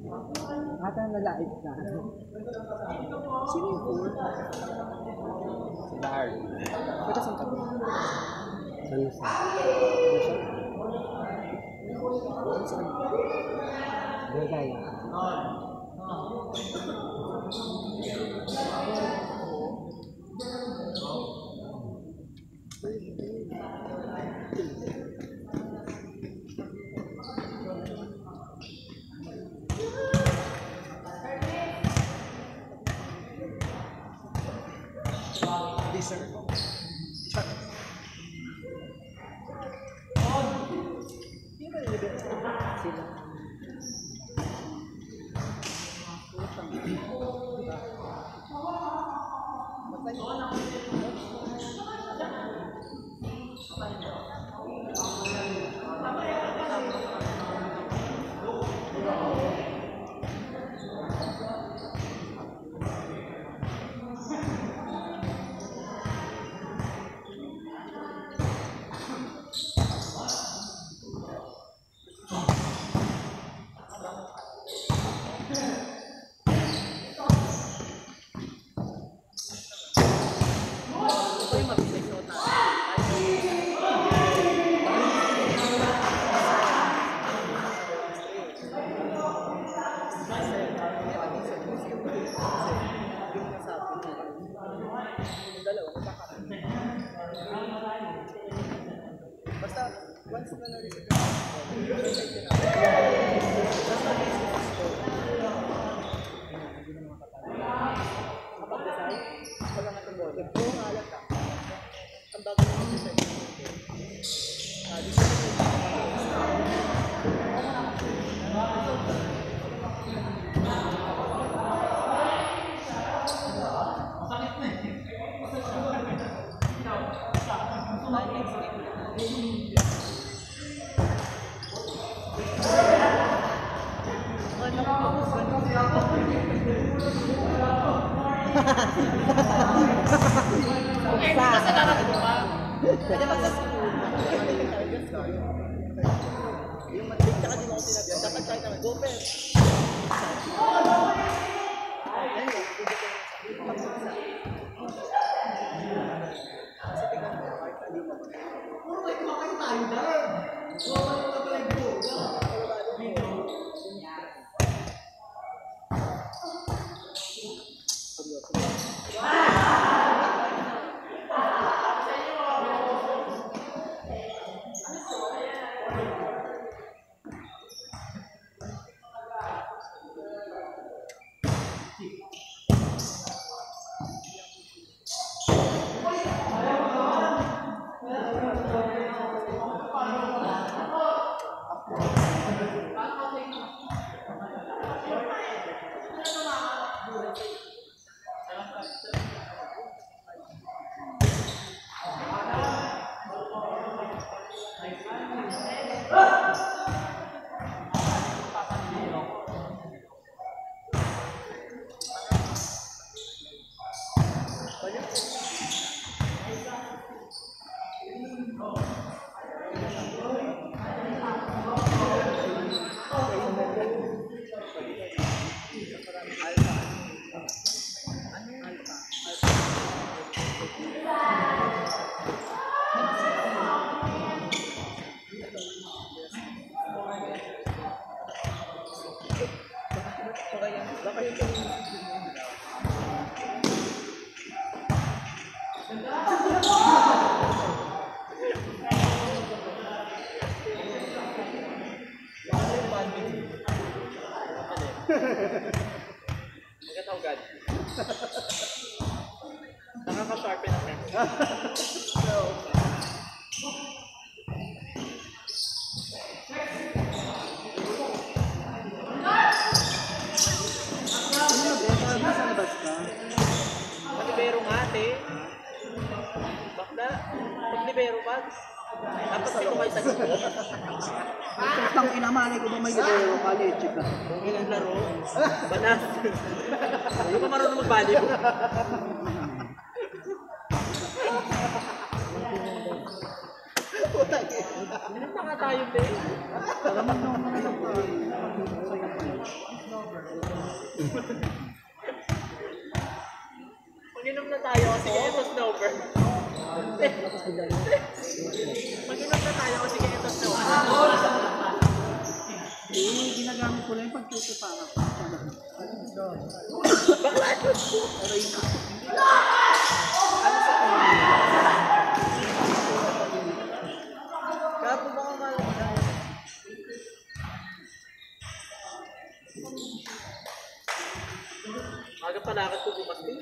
Ata nalait na. Sino yung pool? Si Lar. Ba't saan ka? San Jose. Dagay. Magkatawagad. Nakaka-sharpen ang memory. Maglibero nga, ate. Bakla, maglibero ka. Dapat sino kayo sa grupo? Ang inamalay ko ba may libero college ka? Ilang laro? Banas. Ano ka marunong mag-value? Minum pa nga tayo, be. Salamat naman mga doktor. Mag-inom na tayo kasi kaya ito snowbird. Mag-inom na tayo kasi kaya ito snowbird. Ginagamit ko lang yung pagtuto para. Bakla! Gapo ba ka malaki? Aga palakad ko bukas din.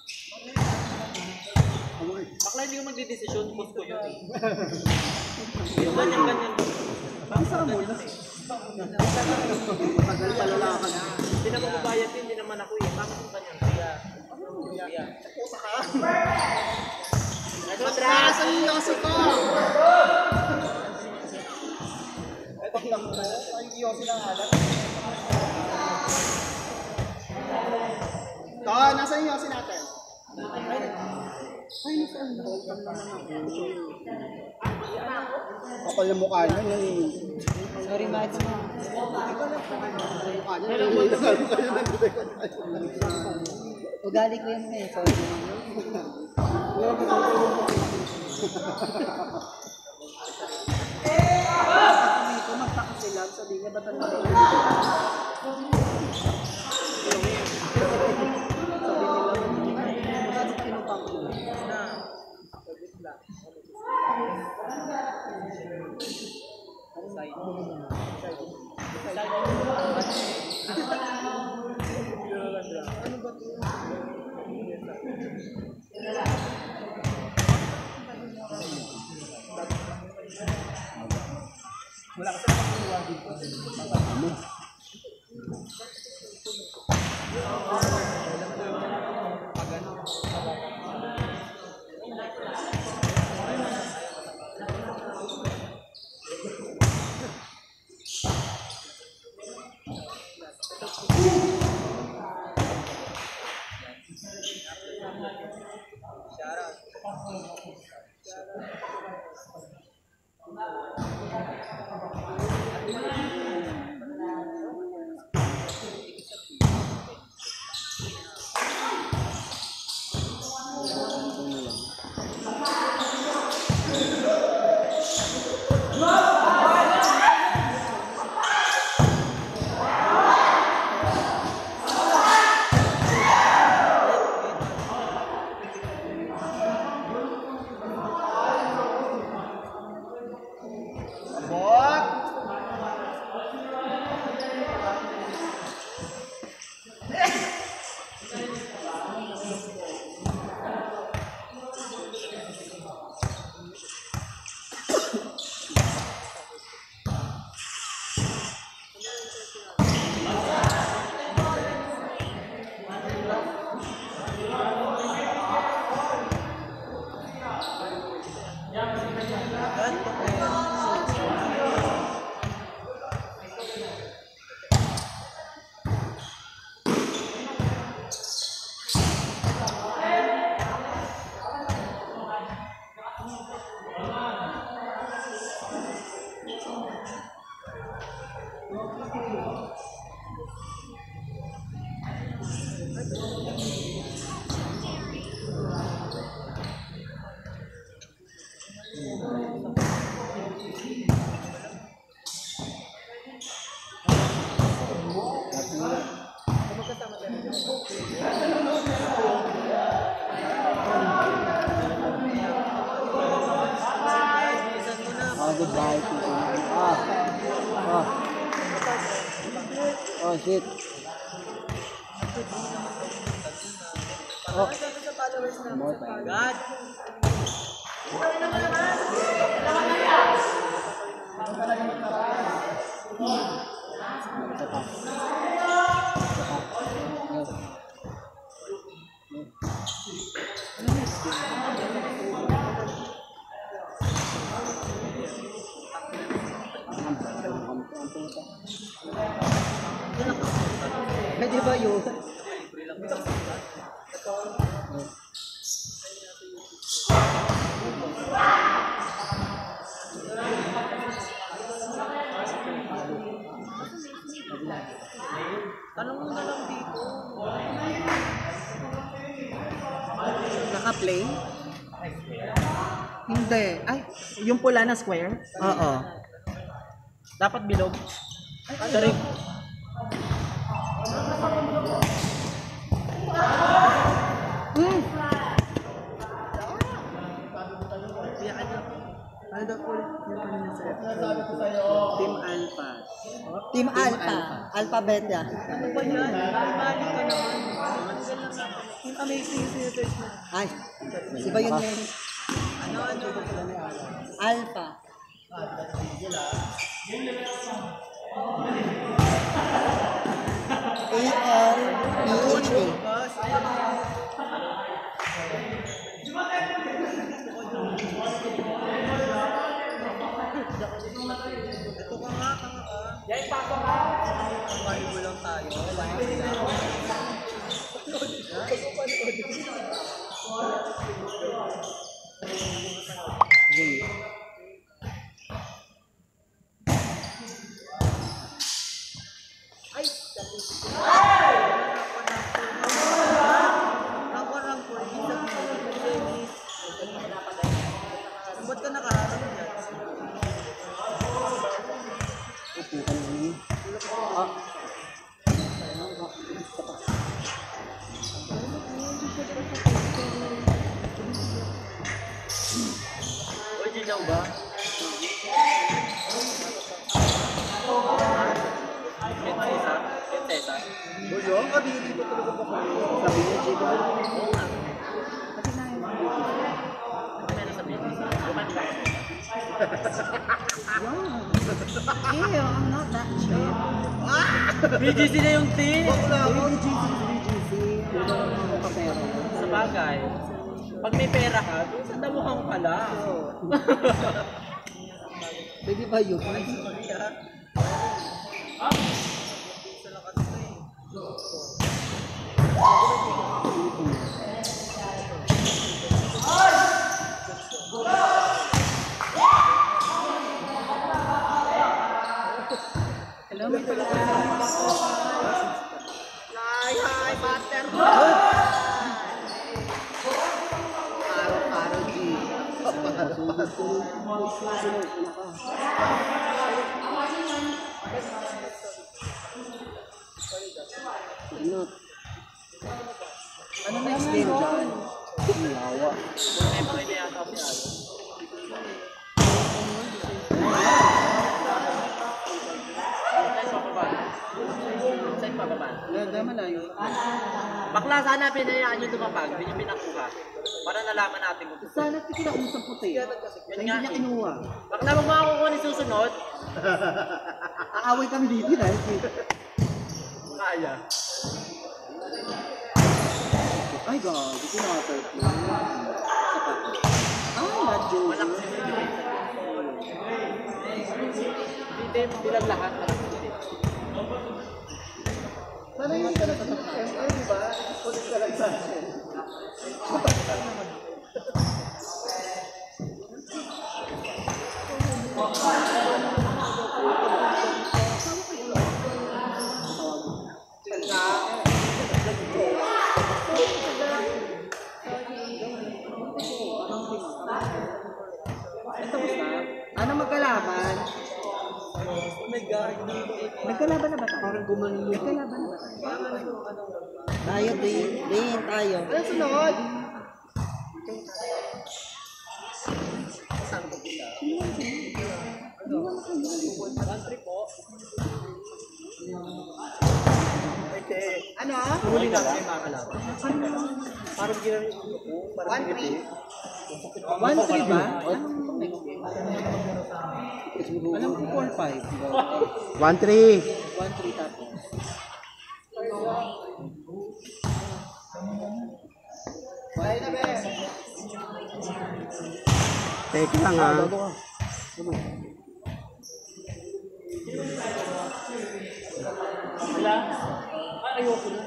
Bakla hindi ko magdidesisyon, post ko yun eh. Yung ganyan-ganyan. Ang sa mall na. Tagal palalakad. Hindi na mababayad din, hindi naman ako eh. Bakit yung ganyan? Kaya. Pusa ka. Nasa yung yosi ko. Ito lang mo. Ang yosi ng alat. Ito, nasa yung yosi natin. Ay, nasaan na? Kapal na mukha niya. Sorry, bakit mo? Ugali ko yun eh. Sorry. Kung magtaka sila, sabi nga ba't ang sabi nila, bakit kinupang ko? Wala kasi pagkukuha dito. Goodbye. Oh shit. Oh. God. Pwede ba yun? Tanong mo na lang dito. play? Hindi. Ay, Yung pula na square, oo. dapat bilog. Sorry. Hmm. Ano daw po yung kanina sa'yo? Team Alpha. Team Alpha. Alpha Beta. Ano ba yan? Balik ka naman. Yung amazing yung sinesearch mo. Ay, iba yun yan. Ano? Alpha. A-L-P-H-A. Ito ka nga, tanga ka. Yan, papa ka. Kumain mo lang tayo. Ay, nakarang po. Isang Jenny. Ba't ka nakaharap dyan? Original ba? Prinsesa? Prinsesa? Buyo? Kabili ko talaga ba kayo? Sabi niya, Chico. Oo nga. Ano meron sa prinsesa? Bukan ba? Ew, I'm not that cheap. BGC na yung team! Wala ako. BGC. Sa bagay. Pag may pera ka, doon sa damuhang pala. Pwede ba yun? Sorry ha. Isa lang kasi ito eh. Hello, may talaga. Hi, master! Araw-araw, G. Ano next game dyan? Lawa. May mga ina yata ako si Ayo. Saan pababa? Saan pababa? Ganda malayo. Bakla, sana pinayaan nyo tumapag, hindi nyo pinakuha. Para nalaman natin kung Sana kinausap ko tayo. Yun Hindi nga niya eh. kinuha. Bakla, huwag makakuha ni susunod. Aaway kami dito dahil Kaya. ay gago, tinawater ko. Ay, not joke. Malakas yung hindi lang lahat. Sana yun talaga sa ML, di ba? Pulis ka lang sa akin. Ano magkalaban? Oh my God. Nagkalaban na ba tayo? Parang gumaling. Nagkalaban na ba tayo? Tayo din tayo. Ano sunod? Saan ko pila? Country po. Ano? Huli natin yung mga kalaban. Parang ginawin ko. 1-3 ba? Alam ko 4-5. 1-3. 1-3 tapos. Teka lang ha. Wala? Ay, ayoko na.